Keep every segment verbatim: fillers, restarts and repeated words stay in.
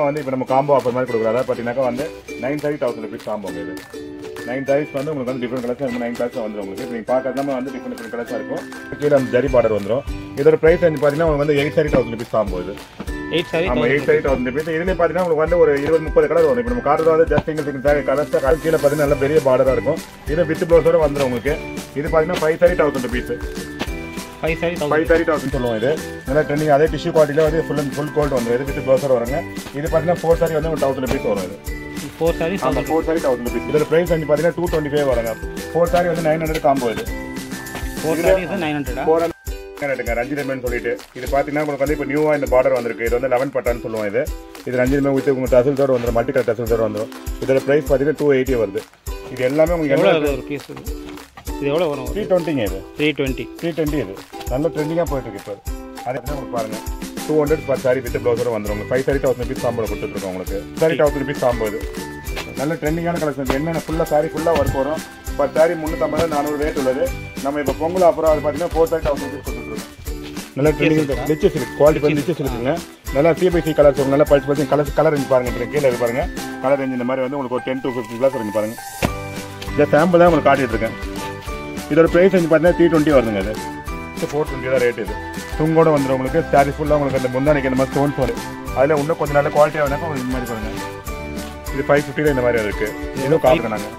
வந்து இப்போ நம்ம காம்போ ஆஃபர் மாதிரி கொடுக்குறோம். அதாவது பார்த்தீங்கன்னா வந்து நைன் தேர்ட்டி தௌசண்ட் ருபீஸ் காம்போங்க இது. நைன் சாரீஸ் வந்து உங்களுக்கு வந்து டிஃப்ரெண்ட் கலர்ஸ் நைன் கலர்ஸ் வந்துடும். உங்களுக்கு இப்போ நீங்கள் பார்க்கறதுலாம் வந்து டிஃப்ரெண்ட் டிஃப்ரெண்ட் கலர்ஸாக இருக்கும். கீழே அந்த ஜரி பார்டர் வந்துடும். இதோட ப்ரைஸ் வந்து பார்த்தீங்கன்னா உங்களுக்கு வந்து eight saree thousand rupees combo இது. எயிட் சாரி ஆமாம் எயிட் சாரி தௌசண்ட் ருபீஸ். இதுலேயே பார்த்தீங்கன்னா உங்களுக்கு வந்து ஒரு இருபது முப்பது கலர் வரும். இப்போ நம்ம கார்டில் வந்து just single single saree colours கீழே பார்த்தீங்கன்னா நல்ல பெரிய பார்டராக இருக்கும். இது வித் ப்ளவுஸோட வந்துடும் உங்களுக்கு. இது பார்த்தீங்கன்னா five sorry thousand rupees. Five saree five sorry thousand சொல்லுவோம். இது நல்லா ட்ரெண்டிங். அதே டிஷ்யூ குவாலிட்டியில் வந்து ஃபுல் அண்ட் ஃபுல் கோல்டு வந்துடும். இது வித் ப்ளவுஸோட வருங்க. இது பார்த்தீங்கன்னா ஃபோர் சாரி வந்து ஒரு தௌசண்ட் ருபீஸ் வரும். இது ஃபோர் சாரி ஆமாம் ஃபோர் சாரி தௌசண்ட் ருபீஸ். இதோட ப்ரைஸ் வந்து பார்த்தீங்கன்னா டூ டுவெண்ட்டி ஃபைவ் வருங்க. ஃபோர் சாரி வந்து நைன் ஹண்ட்ரட் காம்போ. இது four sorry nine hundred four hundred ரஞ்சிரமேன்னு சொல்லிட்டு. இது பார்த்தீங்கன்னா உங்களுக்கு வந்து இப்போ நியூவாக இந்த பார்டர் வந்திருக்கு. இது வந்து லெவன் பட்டான்னு சொல்லுவோம். இது இது ரஞ்சிரமே வித் உங்களுக்கு டசல்ஸோட வந்துடும். மல்டி கலர் டசல்ஸோட வந்துடும். இதோட ப்ரைஸ் பார்த்தீங்கன்னா டூ எயிட்டி வருது. இது எல்லாமே உங்களுக்கு எவ்வளோ ஒரு பீஸ்? இது எவ்வளோ வரும்? த்ரீ டுவெண்ட்டிங்க. இது த்ரீ டுவெண்ட்டி த்ரீ டுவெண்ட்டி இது நல்ல ட்ரெண்டிங்காக போயிட்டு இருக்கு. இப்போ அதே உங்களுக்கு பாருங்க two hundred per sorry with ப்ளவுஸோட வந்துடும். உங்களுக்கு five sorry thousand rupees combo கொடுத்துருக்கோம். உங்களுக்கு சாரி தௌசண்ட் ருபீஸ் காம்போ. இது நல்ல ட்ரெண்டிங்கான கலெக்ஷன். என்னென்ன ஃபுல்லாக சாரி ஃபுல்லாக ஒர்க் வரும். பர் சாரி முந்நூற்றம்பது நானூறு ரேட் உள்ளது. நம்ம இப்போ பொங்கல் ஆஃபர் அது பார்த்தீங்கன்னா ஃபோர் சாரி தௌசண்ட் ருபீஸ் கொடுத்துருக்கோம். நல்ல ட்ரெண்டிங் ரிச்சஸ் இருக்கு. குவாலிட்டி வந்து ரிச்சஸ் இருக்குங்க. நல்லா சிபிசி கலர்ஸ் நல்லா pulse pulse colours colour range பாருங்க. இப்போ கீழே பாருங்க கலர் ரேஞ்ச் இந்த மாதிரி வந்து உங்களுக்கு ஒரு ten to fifty class range பாருங்க. இந்த சாம்பிள் தான் உங்களுக்கு காட்டிட்டு இருக்கேன். இதோட ப்ரைஸ் வந்து பார்த்தீங்கன்னா த்ரீ டுவெண்ட்டி வருதுங்க. இது ஃபோர் டுவெண்ட்டி தான் ரேட். இது துங்கோட வந்துடும் உங்களுக்கு. சாரி ஃபுல்லாக உங்களுக்கு அந்த முந்தானிக்கு இந்த மாதிரி ஸ்டோன்ஸ் வரும். அதில் இன்னும் கொஞ்சம் நல்ல குவாலிட்டியாக வேணாக்கா உங்களுக்கு இந்த மாதிரி பாருங்க. இது ஃபைவ் ஃபிஃப்டியில் இந்த மாதிரி இருக்குது. இதுவும் காட்டுறேன் நாங்கள்.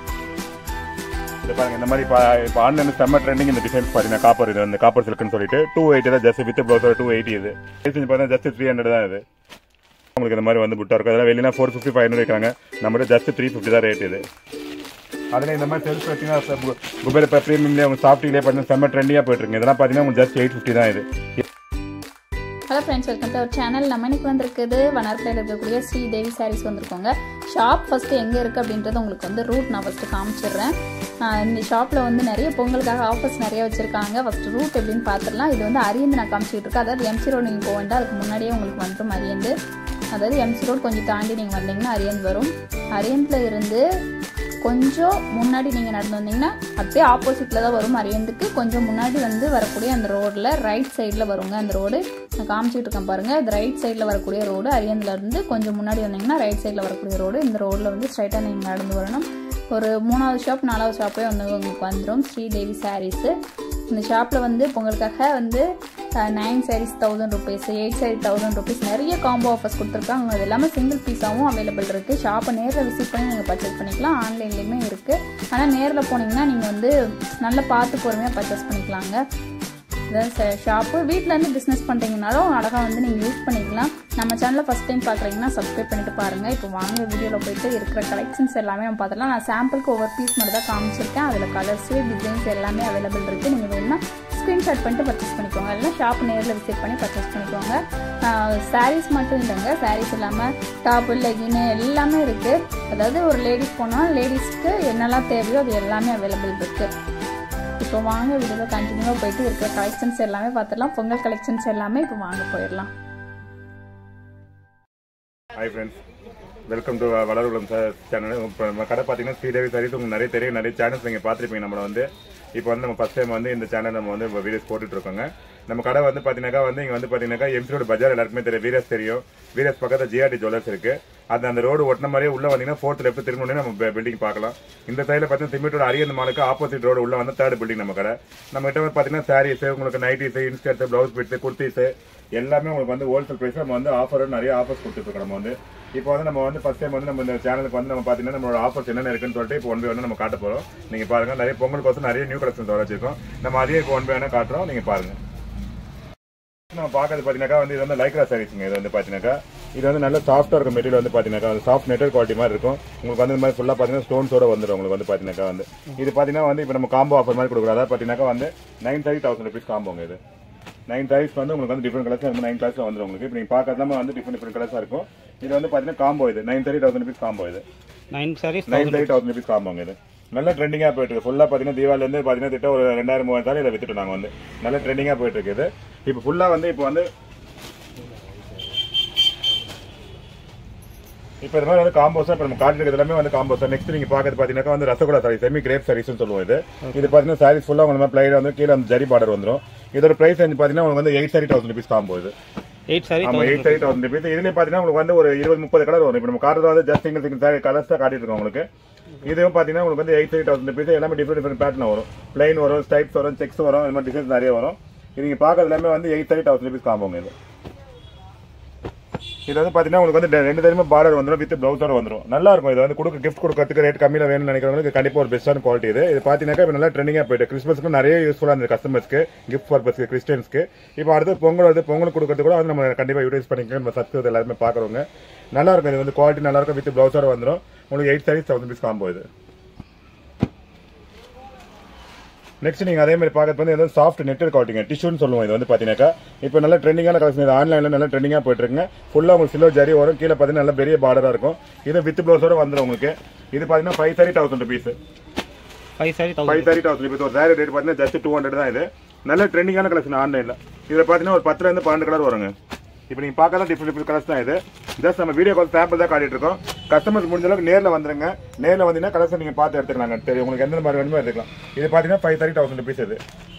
இது பாருங்கள் இந்த மாதிரி இப்போ இப்போ ஆன்லைனில் செம்ம ட்ரெண்டிங் இந்த டிசைன்ஸ் பார்த்தீங்கன்னா காப்பர். இது வந்து காப்பர் சில்க்குன்னு சொல்லிட்டு டூ எயிட்டி தான் ஜஸ்ட் வித் ப்ளவுஸோட டூ எயிட்டி. இது ப்ரைஸ் பார்த்தீங்கன்னா ஜஸ்ட் த்ரீ ஹண்ட்ரட் தான். இது உங்களுக்கு இந்த மாதிரி வந்து புட்டாக இருக்கும். அதெல்லாம் வெளியினா ஃபோர் ஃபிஃப்டி ஃபைவ் ஹண்ட்ரட் வைக்கிறாங்க. நம்மகிட்ட ஜஸ்ட் த்ரீ ஃபிஃப்டி தான் ரேட். இது அதில் இந்த மாதிரி செல்ஃப் பார்த்தீங்கன்னா குபேர் இப்போ ப்ரீமியம்லேயே அவங்க சாஃப்ட்லேயே பார்த்தீங்கன்னா செம்ம ட்ரெண்டியாக போயிட்டுருக்கு. இதெல்லாம் பார்த்தீங்கன்னா உங்களுக்கு ஜஸ்ட் எயிட் ஃபிஃப்டி தான். இது hello friends, welcome to our channel. நம்ம இன்னைக்கு வந்திருக்குது வண்ணாரப்பேட்டையில் இருக்கக்கூடிய ஸ்ரீ தேவி சாரீஸ் வந்திருக்கோங்க. ஷாப் ஃபஸ்ட்டு எங்கே இருக்குது அப்படின்றது உங்களுக்கு வந்து ரூட் நான் ஃபஸ்ட்டு காமிச்சிடுறேன். இந்த ஷாப்பில் வந்து நிறைய பொங்கலுக்காக ஆஃபர்ஸ் நிறைய வச்சுருக்காங்க. ஃபஸ்ட்டு ரூட் எப்படின்னு பார்த்துடலாம். இது வந்து அரியந்து நான் காமிச்சிட்டு இருக்கேன். அதாவது எம்சி ரோடு நீங்கள் போக வேண்டாம், அதுக்கு முன்னாடியே உங்களுக்கு வந்துடும் அரியந்து. அதாவது எம்சி ரோடு கொஞ்சம் தாண்டி நீங்கள் வந்தீங்கன்னா அரியந்து வரும். அரியந்தில் இருந்து கொஞ்சம் முன்னாடி நீங்கள் நடந்து வந்தீங்கன்னா அப்படியே ஆப்போசிட்டில் தான் வரும். அரியந்துக்கு கொஞ்சம் முன்னாடி வந்து வரக்கூடிய அந்த ரோடில் ரைட் சைடில் வருங்க. அந்த ரோடு நான் காமிச்சிட்டு இருக்கேன் பாருங்கள். அது ரைட் சைடில் வரக்கூடிய ரோடு. அரியந்துலேருந்து கொஞ்சம் முன்னாடி வந்தீங்கன்னா ரைட் சைடில் வரக்கூடிய ரோடு. இந்த ரோடில் வந்து ஸ்ட்ரைட்டாக நீங்கள் நடந்து வரணும். ஒரு மூணாவது ஷாப் நாலாவது ஷாப்பே வந்து உங்களுக்கு வந்துடும் ஸ்ரீ தேவி சாரீஸு. இந்த ஷாப்பில் வந்து பொங்கலுக்காக வந்து nine sarees thousand rupees, eight saree thousand rupees நிறைய காம்போ ஆஃபர்ஸ் கொடுத்துருக்காங்க. அது எல்லாமே சிங்கிள் பீஸாகவும் அவைலபிள் இருக்குது. ஷாப்பை நேரில் விசிட் பண்ணி நீங்கள் பர்ச்சேஸ் பண்ணிக்கலாம். ஆன்லைன்லேயுமே இருக்குது. ஆனால் நேரில் போனீங்கன்னா நீங்கள் வந்து நல்லா பார்த்து பொறுமையாக பர்ச்சேஸ் பண்ணிக்கலாங்க. இதான் ஷாப்பு. வீட்டிலேருந்து பிஸ்னஸ் பண்ணுறீங்கனாலும் அழகாக வந்து நீங்கள் யூஸ் பண்ணிக்கலாம். நம்ம சேனலில் ஃபஸ்ட் டைம் பார்க்குறீங்கன்னா சப்ஸ்கிரைப் பண்ணிட்டு பாருங்கள். இப்போ வாங்க வீடியோவில் போயிட்டு இருக்கிற கலெக்ஷன்ஸ் எல்லாமே நம்ம பார்த்துக்கலாம். நான் சாம்பிளுக்கு ஒவ்வொரு பீஸ் மட்டும் தான் காமிச்சிருக்கேன். அதில் கலர்ஸு டிசைன்ஸ் எல்லாமே அவைலபிள் இருக்குது. நீங்கள் வேணும்னா ஸ்க்ரீன்ஷாட் பண்ணிட்டு பர்ச்சேஸ் பண்ணிக்கோங்க. இல்லைனா ஷாப் நேரில் விசிட் பண்ணி பர்ச்சேஸ் பண்ணிக்கோங்க. சாரீஸ் மட்டும் இல்லைங்க, சாரீஸ் இல்லாமல் டாப்பு லெகின்னு எல்லாமே இருக்குது. அதாவது ஒரு லேடிஸ் போனால் லேடிஸ்க்கு என்னெல்லாம் தேவையோ அது எல்லாமே அவைலபிள் இருக்குது. இப்போ வாங்க வீடியோவில் கண்டினியூவாக போயிட்டு இருக்கிற கலெக்ஷன்ஸ் எல்லாமே பார்த்துடலாம். பொங்கல் கலெக்ஷன்ஸ் எல்லாமே இப்போ வாங்க போயிடலாம். ஹாய் ஃப்ரெண்ட்ஸ், வெல்கம் டு வளர் உலகம் சேனல். இப்போ நம்ம கடை பார்த்தீங்கன்னா ஸ்ரீ தேவி சாரீஸ். உங்களுக்கு நிறைய தெரியும், நிறைய சேனல்ஸ் நீங்கள் பார்த்துருப்பீங்க. நம்மளை வந்து இப்போ வந்து நம்ம ஃபஸ்ட் டைம் வந்து இந்த சேனல் நம்ம வந்து வீடியோஸ் போட்டுட்டு இருக்கோங்க. நம்ம கடை வந்து பார்த்தீங்கன்னாக்கா வந்து இங்கே வந்து பார்த்தீங்கன்னாக்கா எம்சிரோட பஜார் எல்லாருக்குமே தெரியும். வீரஸ் தெரியும். வீரஸ் பக்கத்தில் ஜிஆர்டி ஜுவல்லர்ஸ் இருக்குது. அது அந்த ரோடு ஒட்டின மாதிரியே உள்ள வந்தீங்கன்னா ஃபோர்த் லெஃப்ட் திரும்ப நம்ம பில்டிங் பார்க்கலாம். இந்த சைடில் பார்த்தீங்கன்னா சிமெண்டோட அரியந்த மாலுக்கு ஆப்போசிட் ரோடு உள்ள வந்து தேர்ட் பில்டிங் நம்ம கடை. நம்ம கிட்ட வந்து பார்த்தீங்கன்னா சாரீஸ், உங்களுக்கு nighties, inskirts, blouse bits, kurtis எல்லாமே உங்களுக்கு வந்து ஹோல்சேல் ப்ரைஸ் நம்ம வந்து ஆஃபர் நிறைய ஆஃபர்ஸ் கொடுத்துருக்கோம். நம்ம வந்து இப்போ வந்து நம்ம வந்து ஃபர்ஸ்ட் டைம் வந்து நம்ம இந்த சேனலுக்கு வந்து நம்ம பார்த்தீங்கன்னா நம்மளோட ஆஃபர்ஸ் என்னென்ன இருக்குன்னு சொல்லிட்டு இப்போ ஒன் பை ஒன் நம்ம காட்ட போகிறோம். நீங்கள் பாருங்கள், நிறைய பொங்கலுக்கு வந்து நிறைய நியூ கலெக்ஷன்ஸ் வர வச்சிருக்கோம். நம்ம அதே இப்போ ஒன் பை ஒன்னாக காட்டுறோம், நீங்கள் பாருங்கள். நம்ம பார்க்கறது பார்த்தீங்கன்னா வந்து இது வந்து லைக்ரா சாரீஸுங்க. இது வந்து பார்த்தீங்கன்னா இது வந்து நல்ல சாஃப்டாக இருக்கும் மெட்டீரியல். வந்து பார்த்தீங்கன்னா சாஃப்ட் நெட்டர் குவாலிட்டி மாதிரி இருக்கும். உங்களுக்கு வந்து இந்த மாதிரி ஃபுல்லாக பார்த்தீங்கன்னா ஸ்டோன்ஸோட வந்துடும். உங்களுக்கு வந்து பார்த்தீங்கன்னா வந்து இது பார்த்தீங்கன்னா வந்து இப்போ நம்ம காம்போ ஆஃபர் மாதிரி கொடுக்குறோம். அதாவது பார்த்தீங்கன்னா வந்து நைன் சாரி தௌசண்ட் ருபீஸ் காம்போங்க. இது நைன் சாரீஸ் வந்து உங்களுக்கு வந்து டிஃப்ரெண்ட் கலர்ஸ் நைன் கலர்ஸில் வந்துடும். உங்களுக்கு இப்போ நீங்கள் பார்க்கறதுலாம் வந்து டிஃப்ரெண்ட் டிஃப்ரெண்ட் கலர்ஸாக இருக்கும். இது வந்து பார்த்தீங்கன்னா காம்போ. இது nine saree thousand rupees combo. இது nine saree nine saree thousand rupees காம்போங்க. இது நல்ல ட்ரெண்டிங்காக போயிட்டு இருக்கு. ஃபுல்லாக பார்த்தீங்கன்னா தீபாவளிலேருந்து பார்த்தீங்கன்னா திட்ட ஒரு ரெண்டாயிரம் மூவாயிரம் சாரி இதை வித்துட்டு நாங்கள் வந்து நல்ல ட்ரெண்டிங்காக போயிட்டு இருக்குது. இப்போ ஃபுல்லாக வந்து இப்போ வந்து இப்போ இது மாதிரி வந்து காம்போஸாக இப்போ நம்ம காட்டுறது எல்லாமே வந்து காம்போஸாக. நெக்ஸ்ட் நீங்கள் பார்க்கறது பார்த்தீங்கன்னா வந்து ரசகுல்லா சாரி, செமி கிரேப் சாரீஸ்னு சொல்லுவோம். இது இது பார்த்தீங்கன்னா சாரீஸ் ஃபுல்லாக உங்களுக்கு பிளைட் வந்து கீழே அந்த ஜரி பார்டர் வந்துடும். இதோட ப்ரைஸ் வந்து பார்த்தீங்கன்னா உங்களுக்கு வந்து eight saree thousand rupees combo. இது எயிட் சாரி ஆமா எயிட் சாரி தௌசண்ட் ருபீஸ். இதுலயும் பாத்தீங்கன்னா உங்களுக்கு வந்து ஒரு இருபது முப்பது கலர் வரும். இப்போ நம்ம காட்டுறது வந்து just single single saree colours தான் காட்டிட்டு இருக்கோம் உங்களுக்கு. இதுவும் பாத்தீங்கன்னா உங்களுக்கு வந்து எயிட் சாரி தௌசண்ட் ருபீஸ். எல்லாமே டிஃபரெண்ட் டிஃபரெண்ட் பேட்டர்ன் வரும். பிளைன் வரும், ஸ்டைப்ஸ் வரும், செக்ஸ் வரும், இந்த மாதிரி டிசைன்ஸ் நிறைய வரும். இது நீங்க பாக்குறது எல்லாமே வந்து எயிட் சாரி தௌசண்ட் ருபீஸ் காம்போங்க. இது இது வந்து பாத்தீங்கன்னா உங்களுக்கு வந்து ரெண்டு தரமே பார்டர் வந்துடும், வித் பிளவுஸோட வந்துடும். நல்லா இருக்கும். இது வந்து கொடுக்க கிஃப்ட் கொடுக்கறதுக்கு ரேட் கம்மியில வேணும்னு நினைக்கிறவங்களுக்கு கண்டிப்பா ஒரு பெஸ்டான குவாலிட்டி இது. இது பாத்தீங்கன்னா இப்போ நல்லா ட்ரெண்டிங்கா போயிட்டு கிறிஸ்மஸ்க்கு நிறைய யூஸ்ஃபுல்லா இருந்தது கஸ்டமர்ஸ்க்கு, கிஃப்ட் பர்பஸ்க்கு, கிறிஸ்டியன்ஸ்க்கு. இப்போ அடுத்து பொங்கல் வந்து பொங்கல் கொடுக்கறது கூட வந்து நம்ம கண்டிப்பா யூட்டிலைஸ் பண்ணிக்கலாம். நம்ம சப்ஸ்கிரைபர் எல்லாருமே பாக்குறவங்க நல்லா இருக்கும். இது வந்து குவாலிட்டி நல்லா இருக்கும், வித் பிளவுஸோட வந்துடும். உங்களுக்கு eight sarees thousand rupees combo இது. நெக்ஸ்ட் நீங்க அதே மாதிரி பார்க்கறது வந்து ஏதாவது சாஃப்ட் நெட்டட் குவாலிட்டிங்க, டிஷ்யூன்னு சொல்லுவோம். இது வந்து பாத்தீங்கன்னா இப்போ நல்ல ட்ரெண்டிங்கான கலெக்ஷன். இது ஆன்லைன்ல நல்ல ட்ரெண்டிங்கா போயிட்டு இருக்குங்க. ஃபுல்லா உங்களுக்கு சில்வர் ஜரி வரும், கீழே பாத்தீங்கன்னா நல்ல பெரிய பார்டரா இருக்கும். இது வித் பிளவுஸோட வந்துடும் உங்களுக்கு. இது பாத்தீங்கன்னா five sorry thousand rupees. Five sorry thousand rupees. ஒரு சாரி ரேட் பாத்தீங்கன்னா ஜஸ்ட் டூ ஹண்ட்ரட் தான். இது நல்ல ட்ரெண்டிங்கான கலெக்ஷன் ஆன்லைன்ல. இதுல பாத்தீங்கன்னா ஒரு பத்துல இருந்து பன்னெண்டு கலர் வருங்க. இப்போ நீங்க பார்க்கலாம் டிஃபரெண்ட் டிஃபரெண்ட் கலர்ஸ் தான். இது ஜஸ்ட் நம்ம வீடியோ கால் சாம்பிள் தான் காட்டிட்டு இருக்கோம். கஸ்டமர்ஸ் முடிஞ்ச அளவுக்கு நேரில் வந்துருங்க. நேரில் வந்தீங்கன்னா கலர்ஸ் நீங்க பார்த்து எடுத்துக்கலாம். தெரியும் உங்களுக்கு எந்த மாதிரி வேணுமோ எடுத்துக்கலாம். இது பாத்தீங்கன்னா ஃபைவ் சாரி தௌசண்ட் ருபீஸ். இது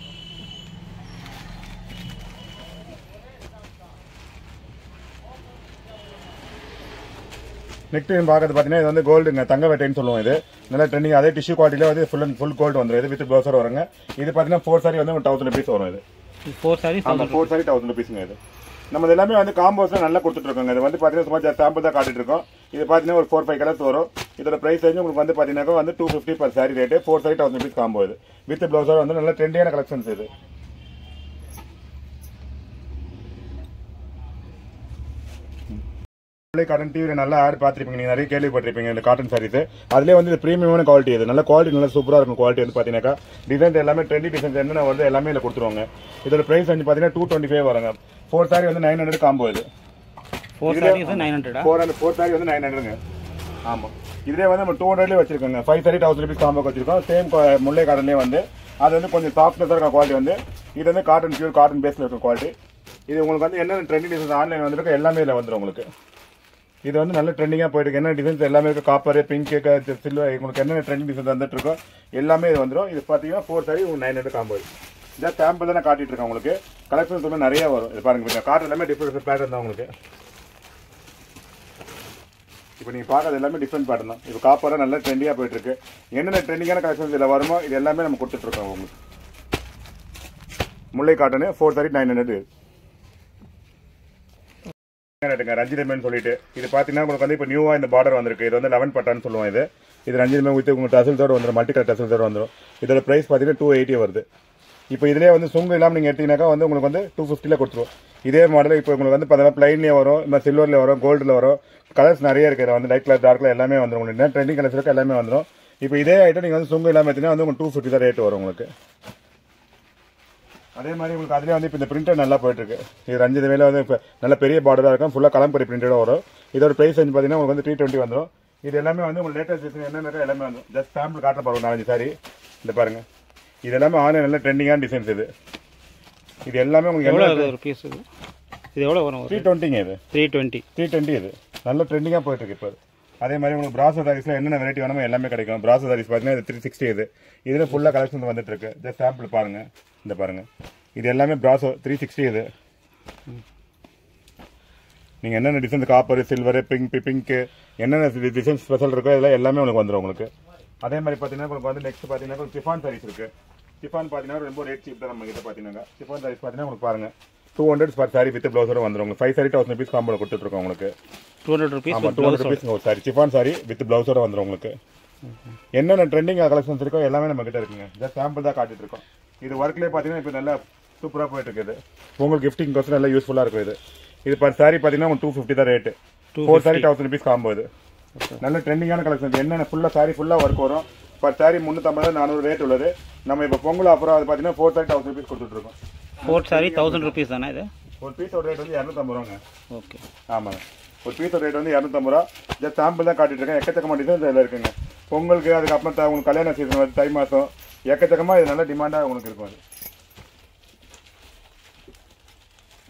நெக்ஸ்ட் பார்க்கறது பாத்தீங்கன்னா இது வந்து கோல்டுங்க, தங்க வெட்டைன்னு சொல்லுவோம். இது நல்லா ட்ரெண்டிங். அதே டிஷ்யூ குவாலிட்டியில வந்து ஃபுல் அண்ட் ஃபுல் கோல்டு வந்துடும். இது வித் ப்ளவுஸர் வருங்க. இது பாத்தீங்கன்னா ஃபோர் சாரி வந்து தௌசண்ட் ருபீஸ் வரும். இது four saree four sorry thousand ருபீஸ்ங்க. இது நம்ம எல்லாமே வந்து காம்போஸ் நல்லா கொடுத்துட்டு இருக்கோங்க. இது வந்து பாத்தீங்கன்னா சும்மா சாம்பிள் தான் காட்டிட்டு இருக்கோம். இது பாத்தீங்கன்னா ஒரு ஃபோர் ஃபைவ் கலர்ஸ் வரும். இதோட பிரைஸ் வந்து உங்களுக்கு வந்து பாத்தீங்கன்னா வந்து two fifty per saree rate. Four sorry thousand rupees combo. இது வித் ப்ளவுஸர் வந்து நல்ல ட்ரெண்டியான கலெக்ஷன்ஸ். இது காட்டன் டிவில நல்லா ஆட் பாத்திருப்பீங்க, நீங்க நிறைய கேள்விப்பட்டிருப்பீங்க இந்த காட்டன் சாரீஸ். அதுலேயே வந்து பிரீமியமான குவாலிட்டி. இது நல்ல குவாலிட்டி, நல்ல சூப்பரா இருக்கும் குவாலிட்டி. வந்து பாத்தீங்கன்னா டிசைன்ஸ் எல்லாமே ட்ரெண்டி டிசைன்ஸ் என்ன வந்து எல்லாமே இதில் கொடுத்துருவாங்க. இதோட பிரைஸ் வந்து பாத்தீங்கன்னா டூ டுவெண்ட்டி ஃபைவ் வருங்க. ஃபோர் சாரி வந்து நைன் ஹண்ட்ரட் காம்போ. இது ஃபோர் சாரி வந்து nine hundred four hundred four sorry வந்து நைன் ஹண்ட்ரட்ங்க. ஆமா இதே வந்து நம்ம டூ ஹண்ட்ரட்லேயே வச்சிருக்கோங்க. Five sorry thousand rupees combo வச்சிருக்கோம். சேம் முல்லை காட்டன்லேயே வந்து அது வந்து கொஞ்சம் சாஃப்ட்னஸாக இருக்க குவாலிட்டி. வந்து இது வந்து காட்டன் பியூர் காட்டன் பேஸ்ல இருக்க குவாலிட்டி. இது உங்களுக்கு வந்து என்னென்ன ட்ரெண்டிங் டிசைன்ஸ் ஆன்லைன் வந்துருக்கு எல்லாமே இதில் வந்துடும் உங்களுக்கு. இது வந்து நல்ல ட்ரெண்டிங்கா போயிட்டு என்ன டிசைன்ஸ் எல்லாமே இருக்கு. காப்பர், பிங்க், சில்வர், உங்களுக்கு என்னென்ன ட்ரெண்டிங் டிசைன்ஸ் வந்துட்டு இருக்கோ எல்லாமே இது வந்துடும். இது பாத்தீங்கன்னா four sorry nine hundred combo. இதான் சாம்பிள் தான் நான் காட்டிட்டு இருக்கேன். உங்களுக்கு கலெக்ஷன்ஸ் வந்து நிறைய வரும். இது பாருங்க, காட்டன் எல்லாமே டிஃபரெண்ட் பேட்டர்ன் தான் உங்களுக்கு. இப்போ நீங்க பாக்குறது எல்லாமே டிஃபரெண்ட் பேட்டர்ன் தான். இப்போ காப்பர் நல்ல ட்ரெண்டியா போயிட்டு இருக்கு. என்னென்ன ட்ரெண்டிங்கான கலெக்ஷன்ஸ் இதில் வருமோ இது எல்லாமே நம்ம கொடுத்துட்டு இருக்கோம் உங்களுக்கு. Mullai cotton four sorry nine hundred. ரஞ்சிதமேன்னு சொல்லிட்டு இது பாத்தீங்கன்னா உங்களுக்கு வந்து இப்போ நியூவா இந்த பார்டர் வந்திருக்கு. இது வந்து லெவன் பட்டான்னு சொல்லுவோம். இது இது ரஞ்சிதமே வித் உங்களுக்கு டசல்ஸோட வந்துடும், மல்டி கலர் டசல்ஸோட வந்துடும். இதோட பிரைஸ் பாத்தீங்கன்னா டூ எயிட்டி வருது. இப்போ இதுலேயே வந்து சுங்கு இல்லாமல் நீங்கள் எடுத்தீங்கன்னாக்கா வந்து உங்களுக்கு வந்து டூ ஃபிஃப்டியில் கொடுத்துருவோம். இதே மாடல் இப்போ உங்களுக்கு வந்து பார்த்தீங்கன்னா பிளைன்லேயே வரும், இந்த சில்வரில் வரும், கோல்டில் வரும். கலர்ஸ் நிறைய இருக்குது. வந்து லைட் கலர், டார்க் கலர் எல்லாமே வந்துடும். உங்களுக்கு ட்ரெண்டிங் கலர்ஸ் இருக்கு எல்லாமே வந்துடும். இப்போ இதே ஐட்டம் நீங்கள் வந்து சுங்கு இல்லாமல் எடுத்தீங்கன்னா வந்து உங்களுக்கு டூ ஃபிஃப்டி தான் ரேட் வரும் உங்களுக்கு. அதே மாதிரி உங்களுக்கு அதுலேயே வந்து இப்போ இந்த பிரிண்டர் நல்லா போயிட்டு இருக்கு. இது ரஞ்சித வேலை வந்து இப்போ நல்ல பெரிய பார்டராக இருக்கும். ஃபுல்லாக கலம்பரி பிரிண்டடாக வரும். இதோட பிரைஸ் வந்து பார்த்தீங்கன்னா உங்களுக்கு வந்து த்ரீ டுவெண்ட்டி வந்துடும். இது எல்லாமே வந்து உங்களுக்கு லேட்டஸ்ட் டிசைன் என்னென்ன எல்லாமே வந்துடும். ஜஸ்ட் சாம்பிள் காட்ட பாருங்க நாலஞ்சு சாரி. இந்த பாருங்க, இது எல்லாமே ஆன்லைன் நல்ல ட்ரெண்டிங்கான டிசைன்ஸ். இது இது எல்லாமே உங்களுக்கு எவ்வளோ ஒரு பீஸ்? இது எவ்வளோ வரும்? த்ரீ டுவெண்ட்டிங்க. இது த்ரீ டுவெண்ட்டி த்ரீ டுவெண்ட்டி இது நல்ல ட்ரெண்டிங்காக போயிட்டு இருக்கு இப்போ. அதே மாதிரி உங்களுக்கு பிராசோ சாரீஸ்ல என்னென்ன வெரைட்டி வேணுமோ எல்லாமே கிடைக்கும். பிராசோ சாரீஸ் பார்த்தீங்கன்னா இது த்ரீ சிக்ஸ்டி. இது இதில் ஃபுல்லாக கலெக்ஷன் வந்துட்டு இருக்கு. ஜஸ்ட் சாம்பிள் பாருங்க. இந்த பாருங்க, இது எல்லாமே பிராசோ த்ரீ சிக்ஸ்டி. இது நீங்கள் என்னென்ன designs copper, silver, pink, pink என்னென்ன டிசைன் ஸ்பெஷல் இருக்கோ இதெல்லாம் எல்லாமே உங்களுக்கு வந்துடும் உங்களுக்கு. அதே மாதிரி பார்த்தீங்கன்னா உங்களுக்கு வந்து நெக்ஸ்ட் பார்த்தீங்கன்னா சிஃபான் சாரீஸ் இருக்கு. சிஃபான் பார்த்தீங்கன்னா ரொம்ப ரேட் சீப் தான் நம்ம கிட்ட. பார்த்தீங்கன்னா சிஃபான் சாரீஸ் பார்த்தீங்கன்னா உங்களுக்கு பாருங்க two hundred per sorry with ப்ளவுஸோட வந்துடும். உங்களுக்கு five sorry thousand rupees combo கொடுத்துருக்கோம் உங்களுக்கு. டூ ஹண்ட்ரட் ருபீஸ் ஆமாம், டூ ஹண்ட்ரட் ருபீஸ் ஒரு சாரி சிஃபான் சாரி வித் ப்ளவுஸோட வந்துடும் உங்களுக்கு. என்னென்ன ட்ரெண்டிங் கலெக்ஷன்ஸ் இருக்கோ எல்லாமே நம்ம கிட்ட இருக்குங்க. ஜஸ்ட் சாம்பிள் தான் காட்டிட்டு இருக்கோம். இது ஒர்க்லேயே பார்த்தீங்கன்னா இப்போ நல்லா சூப்பராக போயிட்டு இருக்குது. உங்களுக்கு கிஃப்டிங் கோசம் நல்லா யூஸ்ஃபுல்லாக இருக்கும். இது இது பர் சாரி பார்த்தீங்கன்னா உங்களுக்கு டூ ஃபிஃப்டி தான் rate. Four sorry thousand rupees combo. இது நல்ல ட்ரெண்டிங்கான கலெக்ஷன். என்னென்ன ஃபுல்லாக சாரி ஃபுல்லாக ஒர்க் வரும். பர் சாரி முந்நூற்றம்பது நானூறு ரேட் உள்ளது. நம்ம இப்போ பொங்கல் ஆஃபர் அது பார்த்தீங்கன்னா ஃபோர் சாரி தௌசண்ட் ருபீஸ் கொடுத்துட்ருக்கோம். ஃபோர் சாரி தௌசண்ட் ருபீஸ் தானே? இது ஒரு பீஸோட ரேட் வந்து இரநூத்தம்பது ரூபாங்க. ஓகே ஆமாங்க, ஒரு பீஸோட ரேட் வந்து இரநூத்தம்பது ரூபா. ஜஸ்ட் சாம்பிள் தான் காட்டிட்டு இருக்கேன். எக்கச்சக்கமான டிசைன்ஸ் இதில் இருக்குங்க. பொங்கலுக்கு அதுக்கப்புறம் உங்களுக்கு கல்யாண சீசன் வந்து தை மாதம் எக்கச்சக்கமாக இது நல்ல டிமாண்டாக உங்களுக்கு இருக்கும். அது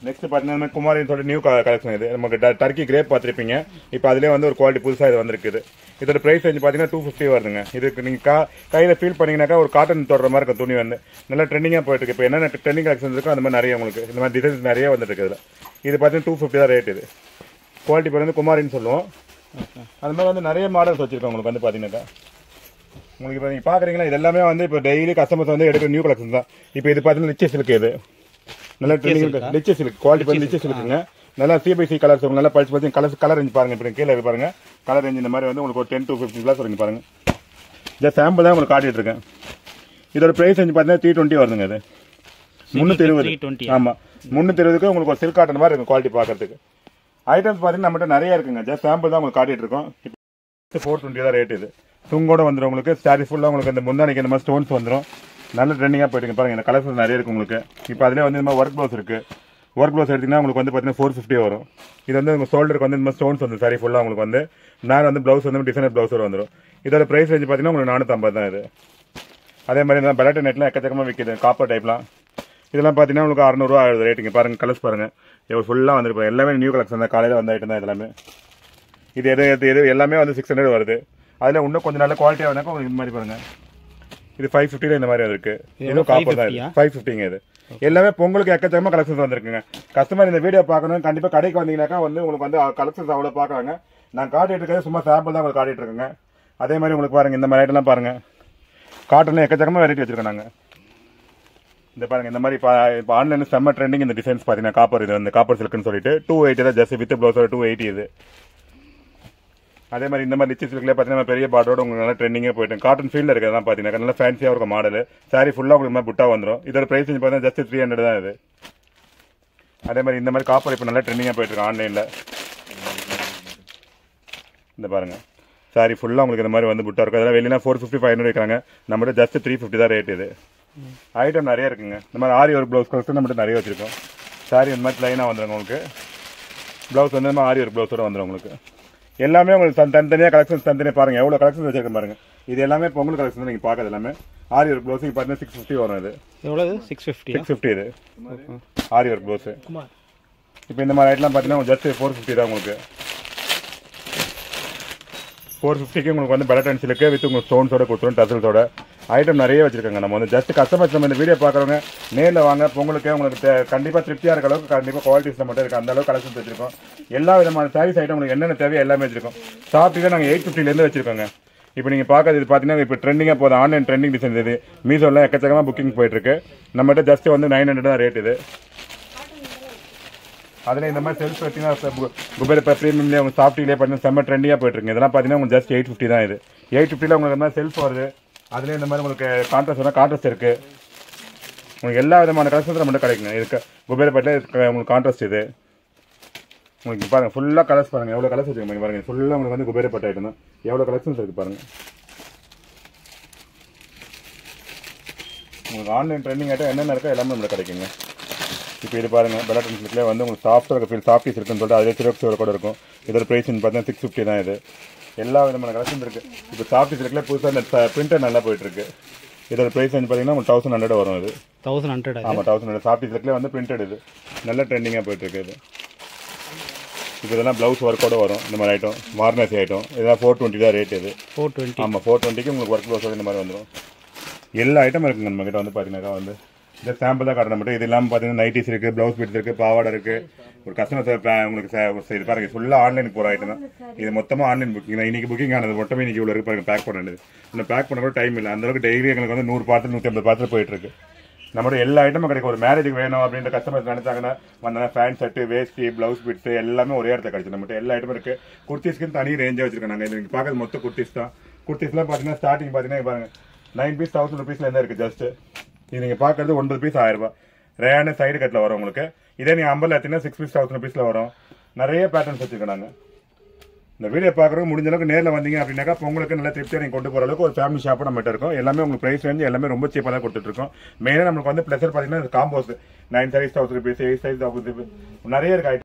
நெக்ஸ்ட் பார்த்தீங்கன்னா குமாரின்னு சொல்லிட்டு நியூ கலெக்ஷன் இது நமக்கு டர்க்கி கிரேப் பார்த்துருப்பீங்க. இப்போ அதிலே வந்து ஒரு குவாலிட்டி புதுசாக இது வந்துருக்குது. இதோட ப்ரைஸ் ரேஞ்ச் பார்த்தீங்கன்னா டூ ஃபிஃப்டி வருதுங்க. இதுக்கு நீங்கள் கா கையில் ஃபீல் பண்ணிங்கனாக்கா ஒரு காட்டன் தொடர மாதிரி இருக்கும் துணி வந்து நல்லா ட்ரெண்டிங்காக போயிட்டு இருக்கு. இப்போ என்னென்ன ட்ரெண்டிங் கலெக்ஷன் இருக்கோ அந்த மாதிரி நிறைய உங்களுக்கு இந்த மாதிரி டிசைன்ஸ் நிறைய வந்துட்டு இருக்குது. இது பார்த்தீங்கன்னா டூ ஃபிஃப்டி தான் ரேட். இது குவாலிட்டி பேர் வந்து குமாரின்னு சொல்லுவோம். அது மாதிரி வந்து நிறைய மாடல்ஸ் வச்சிருக்கோம் உங்களுக்கு வந்து பார்த்தீங்கன்னாக்கா. உங்களுக்கு இப்போ நீங்கள் பார்க்குறீங்களா இது எல்லாமே வந்து இப்போ டெய்லி கஸ்டமர்ஸ் வந்து எடுக்கிற நியூ கலெக்ஷன் தான். இப்போ இது பார்த்தீங்கன்னா லிச்சஸ் இருக்கு. இது நல்லா ட்ரெண்டிங் லிச்சஸ் இருக்கு. குவாலிட்டி பார்த்து லிச்சஸ் இருக்குங்க. நல்லா சி பை சி கலர்ஸ் நல்லா படிச்சு பார்த்து கலர்ஸ் கலர் ரேஞ்ச் பாருங்க. இப்போ கீழே பாருங்க கலர் ரேஞ்ச் இந்த மாதிரி வந்து உங்களுக்கு ஒரு டென் டு ஃபிஃப்டின் கிளாஸ் வரைக்கும் பாருங்க. இந்த சாம்பிள் தான் உங்களுக்கு காட்டிட்டு இருக்கேன். இதோட ப்ரைஸ் ரேஞ்ச் பார்த்தீங்கன்னா த்ரீ டுவெண்ட்டி வருதுங்க. அது முந்நூற்றி இருபது. ஆமாம், முந்நூற்றி இருபதுக்கு உங்களுக்கு ஒரு சில்க் காட்டன் மாதிரி இருக்கும் குவாலிட்டி பார்க்கறதுக்கு. ஐட்டம்ஸ் பார்த்தீங்கன்னா நம்மகிட்ட நிறைய இருக்குங்க. ஜஸ்ட் சாம்பிள் தான் உங்களுக்கு காட்டிட்டு இருக்கோம். இப்போ ஃபோர் டுவெண்ட்டி தான் ரேட். இது துங்கோட வந்துடும் உங்களுக்கு. சாரி ஃபுல்லாக உங்களுக்கு இந்த முந்தானிக்கு இந்த மாதிரி ஸ்டோன்ஸ் வந்துடும். நல்ல ட்ரெண்டிங்காக போயிட்டு பாருங்க. இந்த கலர்ஸ் நிறைய இருக்கு உங்களுக்கு. இப்போ அதிலே வந்து இந்த மாதிரி ஒர்க் ப்ளவுஸ் இருக்கு. ஒர்க் ப்ளவுஸ் எடுத்தீங்கன்னா உங்களுக்கு வந்து பார்த்தீங்கன்னா ஃபோர் ஃபிஃப்டி வரும். இது வந்து உங்கள் ஷோல்டருக்கு வந்து இந்த மாதிரி ஸ்டோன்ஸ் வந்து சாரி ஃபுல்லாக உங்களுக்கு வந்து மேலே வந்து ப்ளவுஸ் வந்து டிசைனர் ப்ளவுஸ் வந்துடும். இதோட ப்ரைஸ் ரேஞ்ச் பார்த்தீங்கன்னா உங்களுக்கு நானூற்றம்பது தான். இது அதே மாதிரி இந்த பெலட் நெட்லாம் எக்கச்சக்கமாக விற்கிது காப்பர் டைப்லாம். இதெல்லாம் பார்த்தீங்கன்னா உங்களுக்கு அறுநூறுவா ஆகுது ரேட்டிங்க. பாருங்க கலர்ஸ் பாருங்க எவ்வளோ ஃபுல்லாக வந்துருப்போம். எல்லாமே நியூ கலெக்ஷன் தான். காலையில் வந்து ஐட்டம் தான் எல்லாமே. இது எது எது எது எல்லாமே வந்து சிக்ஸ் ஹண்ட்ரட் வருது. அதில் இன்னும் கொஞ்சம் நல்ல குவாலிட்டியாக வேணாக்கா உங்களுக்கு இந்த மாதிரி பாருங்க. இது ஃபைவ் ஃபிஃப்டியில் இந்த மாதிரி இருக்கு. இதுவும் காப்பர் தான். இது ஃபைவ் ஃபிஃப்டிங்க. இது எல்லாமே பொங்கலுக்கு எக்கச்சக்கமாக கலெக்ஷன்ஸ் வந்துருக்குங்க. கஸ்டமர் இந்த வீடியோ பார்க்கணும் கண்டிப்பாக கடைக்கு வந்தீங்கன்னாக்கா வந்து உங்களுக்கு வந்து கலெக்ஷன்ஸ் அவ்வளோ பார்க்குறாங்க. நான் காட்டிட்டு இருக்கிறது சும்மா சாம்பிள் தான் உங்களுக்கு காட்டிட்டு இருக்கேங்க. அதே மாதிரி உங்களுக்கு பாருங்க இந்த மாதிரி ஐட்டம்லாம் பாருங்க. காட்டன்ல எக்கச்சக்கமாக வெரைட்டி வச்சிருக்கோம் நாங்கள். இந்த பாருங்க இந்த மாதிரி இப்போ ஆன்லைனில் செம்ம ட்ரெண்டிங் இந்த டிசைன்ஸ் பார்த்தீங்கன்னா காப்பர் இது வந்து காப்பர் சில்க்னு சொல்லிட்டு டூ எயிட்டி தான் ஜஸ்ட் வித் ப்ளவுஸோட டூ எயிட்டி இது. அதே மாதிரி இந்த மாதிரி லிச்சி சில்க்லேயே பார்த்தீங்கன்னா பெரிய பார்டரோட உங்களுக்கு நல்லா ட்ரெண்டிங்காக போயிட்டு காட்டன் ஃபீல்டில் இருக்கிறதெல்லாம் பார்த்தீங்கன்னா நல்லா ஃபேன்சியாக இருக்கும் மாடல். சாரி ஃபுல்லாக உங்களுக்கு மாதிரி புட்டா வந்துடும். இதோட ப்ரைஸ் பார்த்தீங்கன்னா ஜஸ்ட் த்ரீ ஹண்ட்ரட் தான் இது. அதே மாதிரி இந்த மாதிரி காப்பர் இப்போ நல்லா ட்ரெண்டிங்காக போயிட்டு இருக்கு ஆன்லைனில். இந்த பாருங்க சாரி ஃபுல்லாக உங்களுக்கு இந்த மாதிரி வந்து புட்டா இருக்கும். அதெல்லாம் வெளியில ஃபோர் ஃபிஃப்டி ஃபைவ் ஹண்ட்ரட் வைக்கிறாங்க. நம்மகிட்ட ஜஸ்ட் த்ரீ ஃபிஃப்டி தான் ரேட். இது ஐட்டம் நிறைய இருக்குங்க. இந்த மாதிரி ஆரி ஒரு ப்ளவுஸ் கலெக்ஷன் நம்மகிட்ட நிறைய வச்சிருக்கோம். சாரி இந்த மாதிரி லைனாக வந்துடும் உங்களுக்கு. ப்ளவுஸ் வந்து நம்ம ஆரி ஒரு ப்ளவுஸோட வந்துடும் உங்களுக்கு. எல்லாமே உங்களுக்கு தனித்தனியாக கலெக்ஷன்ஸ் தனித்தனியாக பாருங்க எவ்வளோ கலெக்ஷன்ஸ் வச்சிருக்கேன் பாருங்க. இது எல்லாமே பொங்கல் கலெக்ஷன் நீங்கள் பார்க்கறது எல்லாமே. ஆரி ஒரு ப்ளவுஸ் பார்த்தீங்கன்னா சிக்ஸ் ஃபிஃப்டி வரும். இது எவ்வளோ சிக்ஸ் ஃபிஃப்டி சிக்ஸ் ஃபிஃப்டி இது ஆரி ஒரு ப்ளவுஸ். இப்போ இந்த மாதிரி ஐட்டம்லாம் பார்த்தீங்கன்னா ஜஸ்ட் ஃபோர் ஃபிஃப்டி தான் உங்களுக்கு. ஃபோர் ஃபிஃப்டிக்கு உங்களுக்கு வந்து பெலட் அண்ட் சில்க்கு வித் உங்களுக்கு ஸ்டோன்ஸோட கொடுத்துரும் டசல்ஸோட ஐட்டம் நிறைய வச்சிருக்காங்க. நம்ம வந்து ஜஸ்ட் கஸ்டமர்ஸ் நம்ம இந்த வீடியோ பார்க்குறவங்க நேரில் வாங்க. பொங்கலுக்கு உங்களுக்கு கண்டிப்பாக திருப்தியாக இருக்க அளவுக்கு கண்டிப்பாக குவாலிட்டிஸ் மட்டும் இருக்குது. அந்த அளவுக்கு கலெக்ஷன்ஸ் வச்சிருக்கோம். எல்லா விதமான சாரீஸ் ஐட்டம் உங்களுக்கு என்னென்ன தேவையோ எல்லாமே வச்சிருக்கோம். ஷாப்பில் நாங்கள் எயிட் ஃபிஃப்டிலேருந்து வச்சிருக்கோங்க. இப்போ நீங்கள் பார்க்கறது இது பார்த்தீங்கன்னா இப்போ ட்ரெண்டிங்காக போகுது. ஆன்லைன் ட்ரெண்டிங் டிசைன் இது. மீஷோலாம் எக்கச்சக்கமாக புக்கிங் போயிட்டு இருக்கு. நம்மகிட்ட ஜஸ்ட் வந்து நைன் ஹண்ட்ரட் தான் ரேட். இது அதில் இந்த மாதிரி செல்ஃப் பார்த்தீங்கன்னா குபேர் இப்போ ப்ரீமியம்லேயே உங்கள் சாஃப்ட்லேயே பார்த்தீங்கன்னா செம்ம ட்ரெண்டிங்காக போயிட்டு இருக்கு. இதெல்லாம் பார்த்தீங்கன்னா உங்களுக்கு ஜஸ்ட் எயிட் ஃபிஃப்டி தான். இது எயிட் ஃபிஃப்டியில் உங்களுக்கு இந்த மாதிரி செல்ஃப் வருது. அதுலேயே இந்த மாதிரி உங்களுக்கு கான்ட்ராஸ்ட் வேணால் கான்ட்ராஸ்ட் இருக்குது. உங்களுக்கு எல்லா விதமான கலெக்ஷன்ஸ் நம்மகிட்ட கிடைக்குங்க. இதுக்கு குபேரப்பேட்டில் உங்களுக்கு கான்ட்ராஸ்ட் இது உங்களுக்கு பாருங்கள். ஃபுல்லாக கலர்ஸ் பாருங்கள் எவ்வளோ கலர்ஸ் வச்சுக்கோங்க பாருங்கள். ஃபுல்லாக உங்களுக்கு வந்து குபேரப்பேட்டை ஐட்டம் தான். எவ்வளோ கலெக்ஷன்ஸ் இருக்குது பாருங்கள். உங்களுக்கு ஆன்லைன் ட்ரெண்டிங் ஐட்டம் என்னென்ன இருக்கோ எல்லாமே நம்மளுக்கு கிடைக்குங்க. இப்போ இது பாருங்கள் பெலட் அண்ட் சில்க்லேயே வந்து உங்களுக்கு சாஃப்டாக இருக்க ஃபீல் சாஃப்டிஸ் இருக்குன்னு சொல்லிட்டு அதே சிறப்பு கூட இருக்கும். இதோட ப்ரைஸ் பார்த்தீங்கன்னா சிக்ஸ் ஃபிஃப்டி தான். இது எல்லா விதமான கலெக்ஷன் இருக்குது. இப்போ சாஃப்டிஸ் இருக்குல்ல புதுசாக இந்த பிரிண்டர் நல்லா போயிட்டுருக்கு. இதோட ப்ரைஸ் வந்து பார்த்தீங்கன்னா உங்களுக்கு தௌசண்ட் ஹண்ட்ரட் வரும். இது தௌசண்ட் ஹண்ட்ரட் ஆமாம் தௌசண்ட் ஹண்ட்ரட் சாஃப்டிஸ் இருக்குல்ல வந்து பிரிண்டட். இது நல்ல ட்ரெண்டிங்காக போயிட்டுருக்கு. இது இப்போ இதெல்லாம் ப்ளவுஸ் ஒர்க்கோட வரும். இந்த மாதிரி ஐட்டம் வாரணாசி ஐட்டம் இதெல்லாம் ஃபோர் டுவெண்ட்டி தான் ரேட். இது ஃபோர் டுவெண்ட்டி ஆமாம் ஃபோர் டுவெண்ட்டிக்கு உங்களுக்கு ஒர்க் ப்ளவுஸோட இந்த மாதிரி வந்துடும். எல்லா ஐட்டம் இருக்குங்க நம்மகிட்ட வந்து பார்த்தீங்கன்னாக்கா வந்து இந்த சாம்பிள் தான் காட்டணும் மட்டும். இது இல்லாமல் பார்த்தீங்கன்னா நைட்டிஸ் இருக்குது, ப்ளவுஸ் பீட்ஸ் இருக்குது, பாவாடை இருக்குது. ஒரு கஸ்டமர் உங்களுக்கு இது பாருங்க ஃபுல்லாக ஆன்லைனுக்கு போகிற ஐட்டம் தான். இது மொத்தமாக ஆன்லைன் புக்கிங் தான். இன்றைக்கி புக்கிங் ஆனது மட்டுமே இன்றைக்கி இவ்வளோ இருக்கு பாருங்க. பேக் பண்ணது இன்னும் பேக் பண்ண கூட டைம் இல்லை. அந்தளவுக்கு டெய்லி எங்களுக்கு வந்து நூறு பார்சல் நூற்றி ஐம்பது பார்சல் போயிட்டுருக்கு. நம்மளோட எல்லா ஐட்டமும் கிடைக்கும். ஒரு மேரேஜுக்கு வேணும் அப்படின்ற கஸ்டமர்ஸ் நினைச்சாங்கன்னா வந்தால் ஃபேன் ஷர்ட்டு வேஸ்ட்டி ப்ளவுஸ் பீட்ஸ் எல்லாமே ஒரே இடத்துல கிடைச்சி. நம்மகிட்ட எல்லா ஐட்டமும் இருக்குது. குர்த்திஸ்க்குன்னு தனி ரேஞ்சாக வச்சிருக்கோம் நாங்கள். இது பார்க்குறது மொத்த குர்த்திஸ் தான். குர்த்திஸ்லாம் பார்த்தீங்கன்னா ஸ்டார்டிங் பார்த்தீங்கன்னா பாருங்க நைன் பீஸ் தௌசண்ட் ருபீஸில் என்ன இருக்குது ஜஸ்ட். இது நீங்கள் பார்க்குறது ஒன்பது பீஸ் ஆயிரம் ரூபாய் ரேயான சைடு கட்டில் வரும் உங்களுக்கு. இதே நீங்கள் ஐம்பது எடுத்தீங்கன்னா சிக்ஸ் பீஸ் தௌசண்ட் ருபீஸில் வரும். நிறைய பேட்டர்ன்ஸ் வச்சுருக்கோம் நாங்கள். இந்த வீடியோ பார்க்குறவங்க முடிஞ்ச அளவுக்கு நேரில் வந்தீங்க அப்படின்னாக்கா உங்களுக்கு நல்ல திருப்தியாக நீங்கள் கொண்டு போகிற அளவுக்கு ஒரு ஃபேமிலி ஷாப்பும் நம்மகிட்ட இருக்கும். எல்லாமே உங்களுக்கு ப்ரைஸ் ரேஞ்சு எல்லாமே ரொம்ப சீப்பாக தான் கொடுத்துட்ருக்கோம். மெயினாக நம்மளுக்கு வந்து ப்ளஸர் பார்த்தீங்கன்னா combos nine size thousand rupees eight size thousand rupees நிறைய இருக்கு.